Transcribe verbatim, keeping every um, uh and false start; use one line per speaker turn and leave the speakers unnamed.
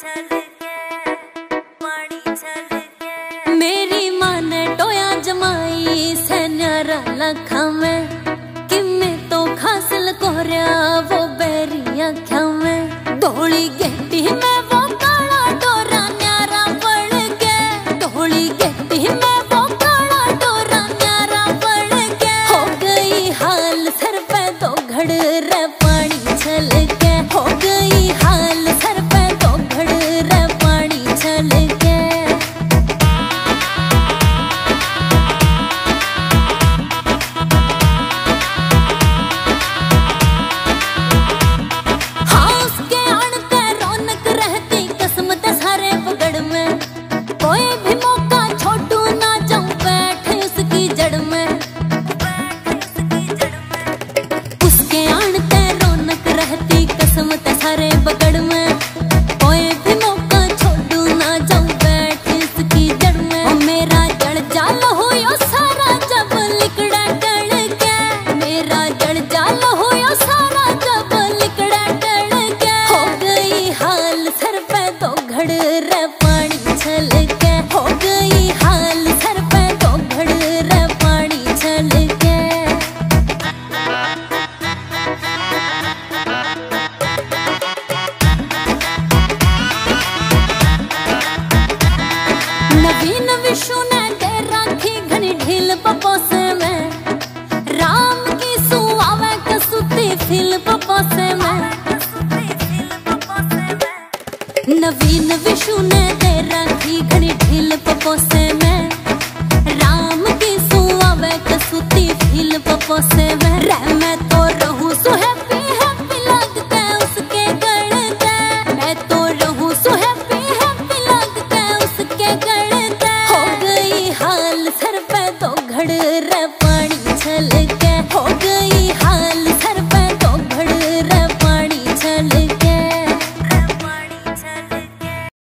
मेरी माँ ने टोया जमाई से न्यारा लखा में कि मैं तो खासल कोरिया वो बेरिया ख्या में धोली गेटी में वो काला डोरा न्यारा पड़ के धोली गेटी में वो काला डोरा न्यारा पड़ के हो गई हाल सर पे तो घड़ रे पानी छल के हो गई हाल सर पे तो घड़ रे पानी छल के कोई भी मौका छोड़ू ना जाऊं बैठ उसकी जड़ में उसके आनते रौनक रहती किस्मत सारे बगड़ में कोई भी मौका छोड़ू ना जाऊं बैठ उसकी जड़ में ओ मेरा जड़ जाल हो यो सारा जब लिकड़ा टल के मेरा जड़ जाल